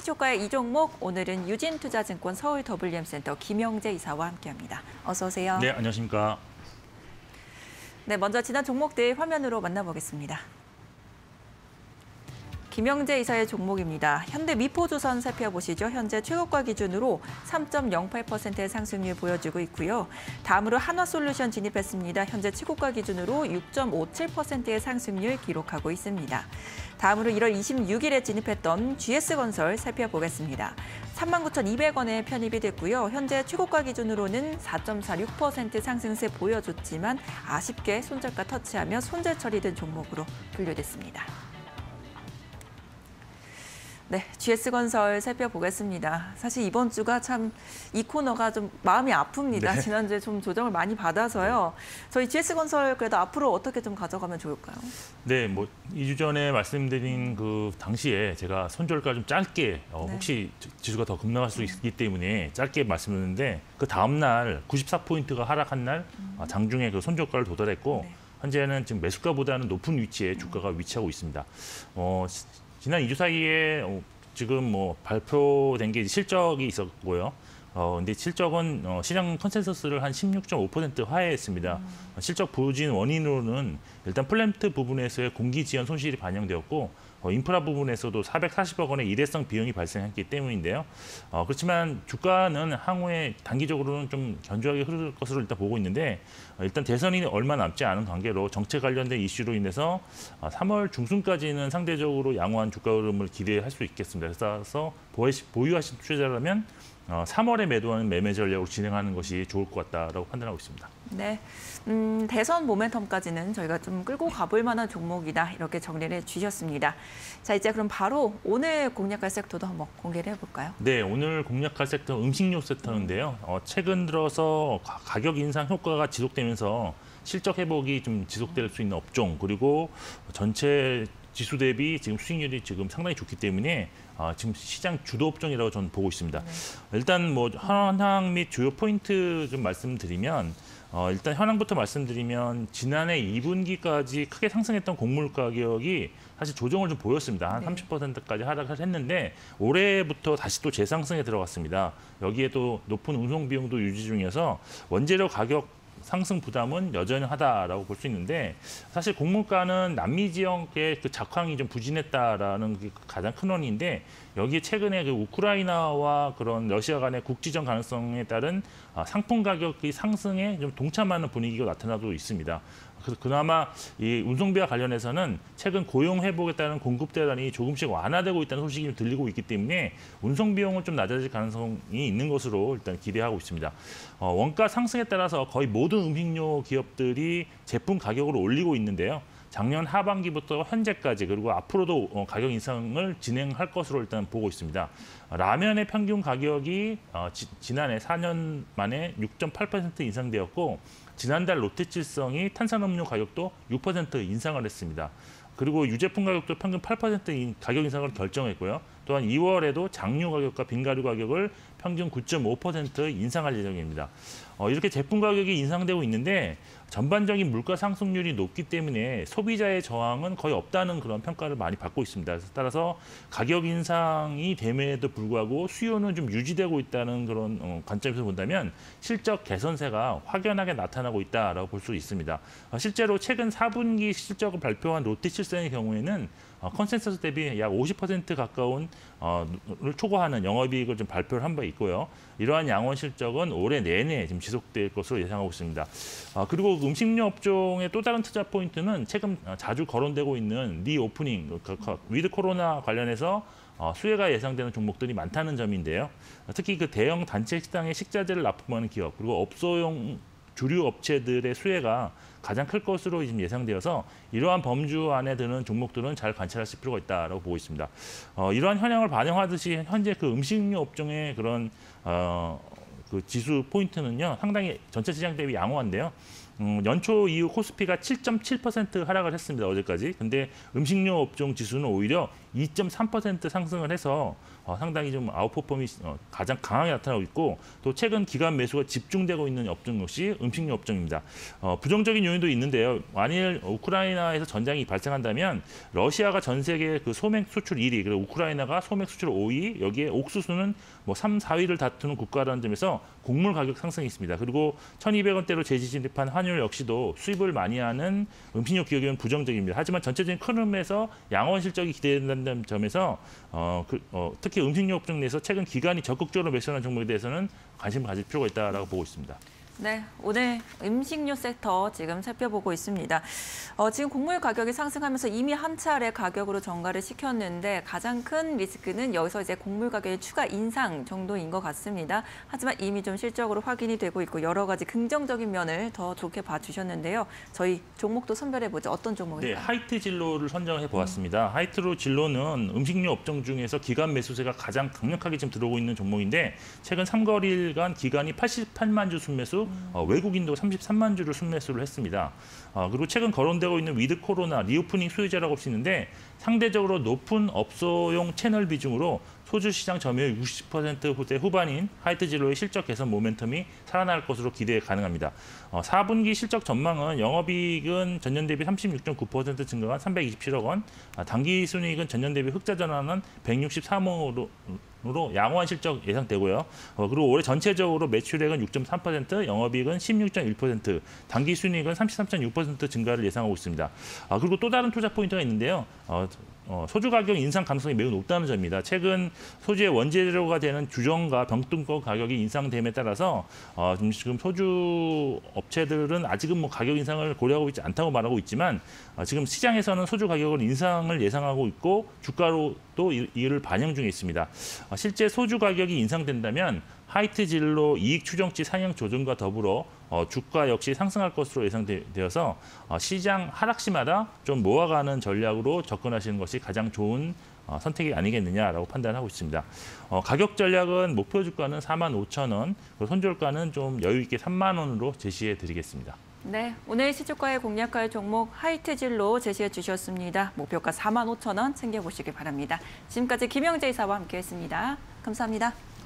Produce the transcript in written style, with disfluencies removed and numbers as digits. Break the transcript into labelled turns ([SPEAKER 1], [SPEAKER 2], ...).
[SPEAKER 1] 시초가의 이 종목, 오늘은 유진투자증권 서울 WM센터 김영재 이사와 함께합니다. 어서 오세요.
[SPEAKER 2] 네, 안녕하십니까.
[SPEAKER 1] 네, 먼저 지난 종목들 화면으로 만나보겠습니다. 김영재 이사의 종목입니다. 현대미포조선 살펴보시죠. 현재 최고가 기준으로 3.08%의 상승률 보여주고 있고요. 다음으로 한화솔루션 진입했습니다. 현재 최고가 기준으로 6.57%의 상승률 기록하고 있습니다. 다음으로 1월 26일에 진입했던 GS건설 살펴보겠습니다. 39,200원에 편입이 됐고요. 현재 최고가 기준으로는 4.46% 상승세 보여줬지만 아쉽게 손절가 터치하며 손절 처리된 종목으로 분류됐습니다. 네, GS건설 살펴보겠습니다. 사실 이번 주가 참 이 코너가 좀 마음이 아픕니다.
[SPEAKER 2] 네.
[SPEAKER 1] 지난주에 좀 조정을 많이 받아서요. 저희 GS건설 그래도 앞으로 어떻게 좀 가져가면 좋을까요?
[SPEAKER 2] 네, 뭐 2주 전에 말씀드린 그 당시에 제가 손절가 좀 짧게 혹시 지수가 더 급락할 수 있기 때문에 짧게 말씀드렸는데 그 다음 날 94포인트가 하락한 날 장중에 그 손절가를 도달했고 현재는 지금 매수가보다는 높은 위치에 주가가 위치하고 있습니다. 지난 2주 사이에 지금 뭐 발표된 게 실적이 있었고요. 근데 실적은 시장 컨센서스를 한 16.5% 하회했습니다. 실적 부진 원인으로는 일단 플랜트 부분에서의 공기 지연 손실이 반영되었고 인프라 부분에서도 440억 원의 일회성 비용이 발생했기 때문인데요. 그렇지만 주가는 향후에 단기적으로는 좀 견조하게 흐를 것으로 일단 보고 있는데 일단 대선이 얼마 남지 않은 관계로 정책 관련된 이슈로 인해서 3월 중순까지는 상대적으로 양호한 주가 흐름을 기대할 수 있겠습니다. 그래서 보유하신 투자자라면 3월에 매도하는 매매 전략으로 진행하는 것이 좋을 것 같다라고 판단하고 있습니다.
[SPEAKER 1] 네, 대선 모멘텀까지는 저희가 좀 끌고 가볼 만한 종목이다 이렇게 정리를 해주셨습니다. 자, 이제 그럼 바로 오늘 공략할 섹터도 한번 공개를 해볼까요?
[SPEAKER 2] 네, 오늘 공략할 섹터 음식료 섹터인데요. 최근 들어서 가격 인상 효과가 지속되면서 실적 회복이 좀 지속될 수 있는 업종 그리고 전체 지수 대비 지금 수익률이 지금 상당히 좋기 때문에 지금 시장 주도 업종이라고 저는 보고 있습니다. 일단 뭐 현황 및 주요 포인트 좀 말씀드리면 일단 현황부터 말씀드리면 지난해 2분기까지 크게 상승했던 곡물 가격이 사실 조정을 좀 보였습니다. 한 30%까지 하락을 했는데 올해부터 다시 또 재상승에 들어갔습니다. 여기에 또 높은 운송 비용도 유지 중이어서 원재료 가격 상승 부담은 여전하다라고 볼 수 있는데 사실 곡물가는 남미 지역의 그 작황이 좀 부진했다라는 게 가장 큰 원인인데 여기에 최근에 그 우크라이나와 그런 러시아 간의 국지전 가능성에 따른 상품 가격이 상승에 좀 동참하는 분위기가 나타나고 있습니다. 그래서 그나마 이 운송비와 관련해서는 최근 고용 회복에 따른 공급 대란이 조금씩 완화되고 있다는 소식이 좀 들리고 있기 때문에 운송 비용은 좀 낮아질 가능성이 있는 것으로 일단 기대하고 있습니다. 원가 상승에 따라서 거의 모든 음식료 기업들이 제품 가격을 올리고 있는데요. 작년 하반기부터 현재까지 그리고 앞으로도 가격 인상을 진행할 것으로 일단 보고 있습니다. 라면의 평균 가격이 지난해 4년 만에 6.8% 인상되었고 지난달 롯데칠성이 탄산음료 가격도 6% 인상을 했습니다. 그리고 유제품 가격도 평균 8% 가격 인상을 결정했고요. 또한 2월에도 장류 가격과 빙가류 가격을 평균 9.5% 인상할 예정입니다. 이렇게 제품 가격이 인상되고 있는데 전반적인 물가 상승률이 높기 때문에 소비자의 저항은 거의 없다는 그런 평가를 많이 받고 있습니다. 따라서 가격 인상이 됨에도 불구하고 수요는 좀 유지되고 있다는 그런 관점에서 본다면 실적 개선세가 확연하게 나타나고 있다라고 볼 수 있습니다. 실제로 최근 4분기 실적을 발표한 롯데칠성의 경우에는 컨센서스 대비 약 50% 가까운 를 초과하는 영업이익을 좀 발표를 한 바 있고요. 이러한 양원 실적은 올해 내내 지금 지속될 것으로 예상하고 있습니다. 그리고 음식료 업종의 또 다른 투자 포인트는 최근 자주 거론되고 있는 리오프닝, 위드 코로나 관련해서 수혜가 예상되는 종목들이 많다는 점인데요. 특히 그 대형 단체 식당에 식자재를 납품하는 기업 그리고 업소용 주류 업체들의 수혜가 가장 클 것으로 지금 예상되어서 이러한 범주 안에 드는 종목들은 잘 관찰하실 필요가 있다고 보고 있습니다. 이러한 현황을 반영하듯이 현재 그 음식료 업종의 그런 그 지수 포인트는요 상당히 전체 시장 대비 양호한데요. 연초 이후 코스피가 7.7% 하락을 했습니다. 어제까지. 근데 음식료 업종 지수는 오히려 2.3% 상승을 해서 상당히 좀 아웃퍼폼이 가장 강하게 나타나고 있고 또 최근 기관 매수가 집중되고 있는 업종 역시 음식료 업종입니다. 부정적인 요인도 있는데요. 만일 우크라이나에서 전쟁이 발생한다면 러시아가 전 세계 그 소맥 수출 1위, 그리고 우크라이나가 소맥 수출 5위, 여기에 옥수수는 뭐 3, 4위를 다투는 국가라는 점에서 곡물 가격 상승이 있습니다. 그리고 1,200원대로 재진입한 환율 역시도 수입을 많이 하는 음식료 기업은 부정적입니다. 하지만 전체적인 큰 흐름에서 양원 실적이 기대된다는 점에서 특히 음식료 업종 내에서 최근 기관이 적극적으로 매수하는 종목에 대해서는 관심을 가질 필요가 있다고 보고 있습니다.
[SPEAKER 1] 네, 오늘 음식료 섹터 지금 살펴보고 있습니다. 지금 곡물 가격이 상승하면서 이미 한 차례 가격으로 전가를 시켰는데 가장 큰 리스크는 여기서 이제 곡물 가격의 추가 인상 정도인 것 같습니다. 하지만 이미 좀 실적으로 확인이 되고 있고 여러 가지 긍정적인 면을 더 좋게 봐주셨는데요. 저희 종목도 선별해보죠. 어떤 종목일까요?
[SPEAKER 2] 네, 하이트 진로를 선정해 보았습니다. 하이트 진로는 음식료 업종 중에서 기관 매수세가 가장 강력하게 지금 들어오고 있는 종목인데 최근 3거래일간 기관이 88만 주 순매수, 외국인도 33만 주를 순매수를 했습니다. 그리고 최근 거론되고 있는 위드 코로나, 리오프닝 수혜자라고 할 수 있는데 상대적으로 높은 업소용 채널 비중으로 소주 시장 점유율 60%대 후반인 하이트 진로의 실적 개선 모멘텀이 살아날 것으로 기대 가능합니다. 4분기 실적 전망은 영업이익은 전년 대비 36.9% 증가한 327억 원, 당기 순이익은 전년 대비 흑자 전환은 163억으로 양호한 실적 예상되고요. 그리고 올해 전체적으로 매출액은 6.3%, 영업이익은 16.1%, 당기 순이익은 33.6% 증가를 예상하고 있습니다. 그리고 또 다른 투자 포인트가 있는데요. 소주 가격 인상 가능성이 매우 높다는 점입니다. 최근 소주의 원재료가 되는 주정과 병등권 가격이 인상됨에 따라서 지금 소주 업체들은 아직은 뭐 가격 인상을 고려하고 있지 않다고 말하고 있지만 지금 시장에서는 소주 가격을 인상을 예상하고 있고 주가로도 이를 반영 중에 있습니다. 실제 소주 가격이 인상된다면 하이트 진로 이익 추정치 상향 조정과 더불어 주가 역시 상승할 것으로 예상되어서 시장 하락 시마다 좀 모아가는 전략으로 접근하시는 것이 가장 좋은 선택이 아니겠느냐라고 판단하고 있습니다. 가격 전략은 목표 주가는 45,000원, 손절가는 좀 여유 있게 3만 원으로 제시해 드리겠습니다.
[SPEAKER 1] 네, 오늘 시초가의 공략할 종목 하이트 진로 제시해 주셨습니다. 목표가 45,000원 챙겨보시기 바랍니다. 지금까지 김영재 이사와 함께했습니다. 감사합니다.